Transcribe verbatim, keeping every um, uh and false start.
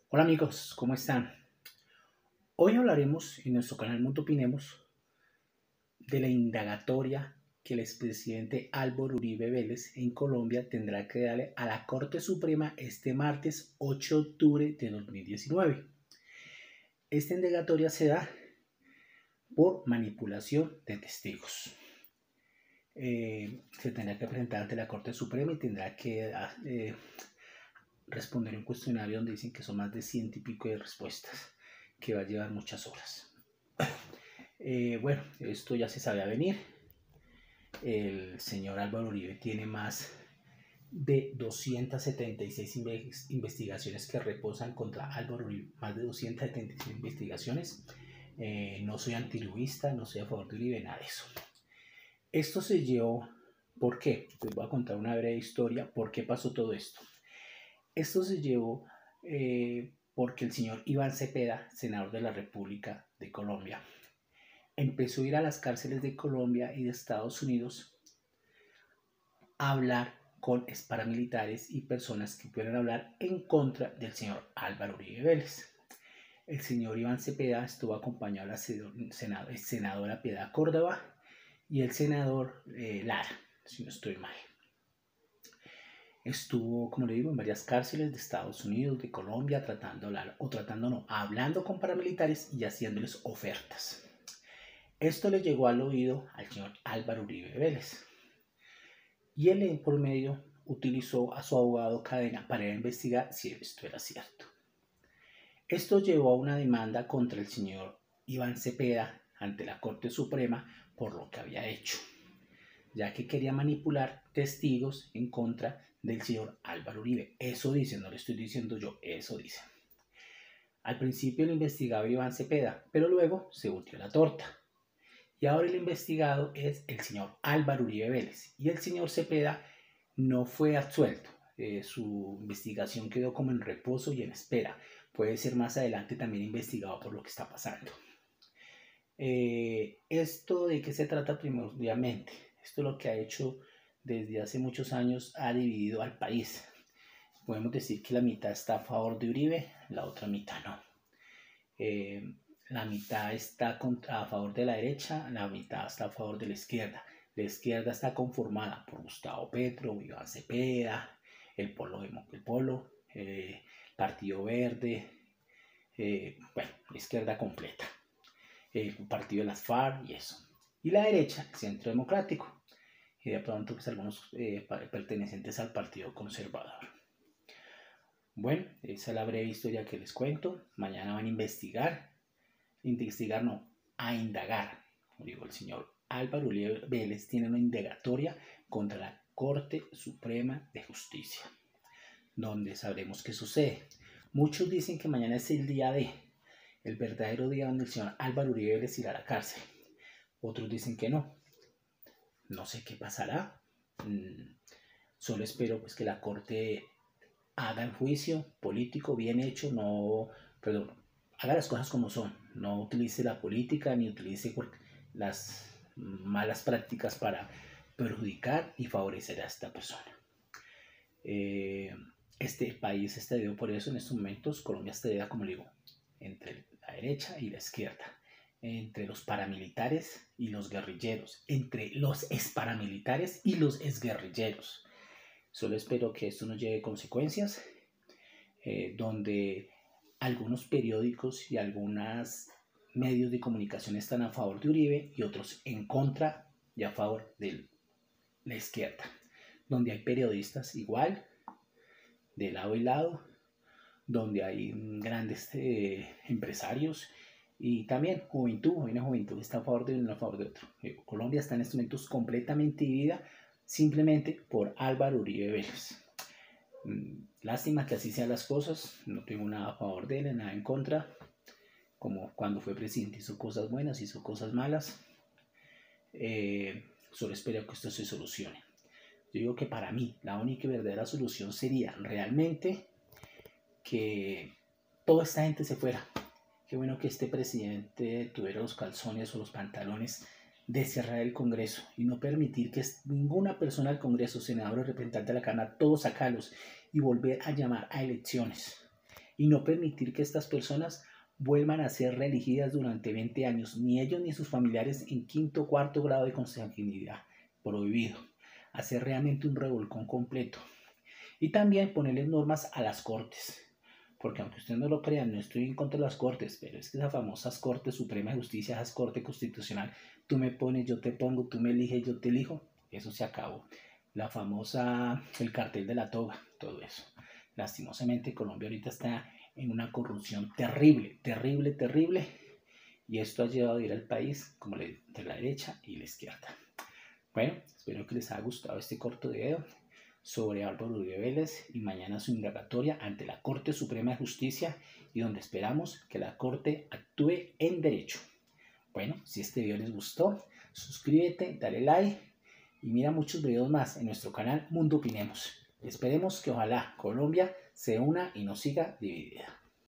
Hola amigos, ¿cómo están? Hoy hablaremos en nuestro canal Mundo Opinemos de la indagatoria que el expresidente Álvaro Uribe Vélez en Colombia tendrá que darle a la Corte Suprema este martes ocho de octubre de dos mil diecinueve. Esta indagatoria se da por manipulación de testigos. Eh, se tendrá que presentar ante la Corte Suprema y tendrá que eh, responder un cuestionario donde dicen que son más de ciento y pico de respuestas, que va a llevar muchas horas. Eh, bueno, esto ya se sabía venir. El señor Álvaro Uribe tiene más de doscientas setenta y seis investigaciones que reposan contra Álvaro Uribe, más de doscientas setenta y seis investigaciones. Eh, no soy antiuribista, no soy a favor de Uribe, nada de eso. Esto se llevó, ¿por qué? Les voy a contar una breve historia, ¿por qué pasó todo esto? Esto se llevó eh, porque el señor Iván Cepeda, senador de la República de Colombia, empezó a ir a las cárceles de Colombia y de Estados Unidos a hablar con paramilitares y personas que pudieran hablar en contra del señor Álvaro Uribe Vélez. El señor Iván Cepeda estuvo acompañado de la senadora Piedad Córdoba y el senador eh, Lara, si no estoy mal. Estuvo, como le digo, en varias cárceles de Estados Unidos, de Colombia, tratando de hablar, o tratando no, hablando con paramilitares y haciéndoles ofertas. Esto le llegó al oído al señor Álvaro Uribe Vélez. Y él, por medio, utilizó a su abogado Cadena para investigar si esto era cierto. Esto llevó a una demanda contra el señor Iván Cepeda ante la Corte Suprema por lo que había hecho, ya que quería manipular testigos en contra del señor Álvaro Uribe. Eso dice, no lo estoy diciendo yo, eso dice. Al principio lo investigaba Iván Cepeda, pero luego se volteó la torta. Y ahora el investigado es el señor Álvaro Uribe Vélez. Y el señor Cepeda no fue absuelto. Eh, su investigación quedó como en reposo y en espera. Puede ser más adelante también investigado por lo que está pasando. Eh, ¿Esto de qué se trata primordialmente? Esto lo que ha hecho desde hace muchos años, ha dividido al país. Podemos decir que la mitad está a favor de Uribe, la otra mitad no. Eh, la mitad está contra, a favor de la derecha, la mitad está a favor de la izquierda. La izquierda está conformada por Gustavo Petro, Iván Cepeda, el Polo, el Polo eh, Partido Verde, eh, bueno, la izquierda completa, el Partido de las FARC y eso. Y la derecha, el Centro Democrático, y de pronto pues algunos eh, pertenecientes al Partido Conservador. Bueno, esa es la breve historia que les cuento. Mañana van a investigar, investigar no, a indagar. Como digo, el señor Álvaro Uribe Vélez tiene una indagatoria contra la Corte Suprema de Justicia, donde sabremos qué sucede. Muchos dicen que mañana es el día de, el verdadero día donde el señor Álvaro Uribe Vélez irá a la cárcel. Otros dicen que no. No sé qué pasará. Mm, solo espero pues que la Corte haga el juicio político bien hecho, no, perdón, haga las cosas como son, no utilice la política ni utilice las malas prácticas para perjudicar y favorecer a esta persona. Eh, este país está dividido por eso en estos momentos. Colombia está dividida, como le digo, entre la derecha y la izquierda, entre los paramilitares y los guerrilleros, entre los exparamilitares y los exguerrilleros. Solo espero que esto no lleve consecuencias, eh, donde algunos periódicos y algunos medios de comunicación están a favor de Uribe y otros en contra y a favor de la izquierda, donde hay periodistas igual, de lado y lado, donde hay grandes eh, empresarios y también juventud, hay una juventud que está a favor de uno y a favor de otro. Eh, Colombia está en estos momentos completamente dividida simplemente por Álvaro Uribe Vélez. Lástima que así sean las cosas, no tengo nada a favor de él, nada en contra. Como cuando fue presidente hizo cosas buenas, hizo cosas malas. Eh, solo espero que esto se solucione. Yo digo que para mí la única y verdadera solución sería realmente que toda esta gente se fuera. Qué bueno que este presidente tuviera los calzones o los pantalones de cerrar el Congreso y no permitir que ninguna persona del Congreso, senador o representante de la Cámara, todos sacarlos y volver a llamar a elecciones. y no permitir que estas personas vuelvan a ser reelegidas durante veinte años, ni ellos ni sus familiares en quinto o cuarto grado de consanguinidad. Prohibido. Hacer realmente un revolcón completo. Y también ponerles normas a las cortes. Porque aunque ustedes no lo crean, no estoy en contra de las cortes, pero es que esas famosas Cortes Suprema de Justicia, esas Corte Constitucional, tú me pones, yo te pongo, tú me eliges, yo te elijo, eso se acabó. La famosa, el cartel de la toga, todo eso. Lastimosamente Colombia ahorita está en una corrupción terrible, terrible, terrible, y esto ha llevado a ir al país como de la derecha y la izquierda. Bueno, espero que les haya gustado este corto video sobre Álvaro Uribe Vélez y mañana su indagatoria ante la Corte Suprema de Justicia y donde esperamos que la Corte actúe en derecho. Bueno, si este video les gustó, suscríbete, dale like y mira muchos videos más en nuestro canal Mundo Opinemos. Esperemos que ojalá Colombia se una y no siga dividida.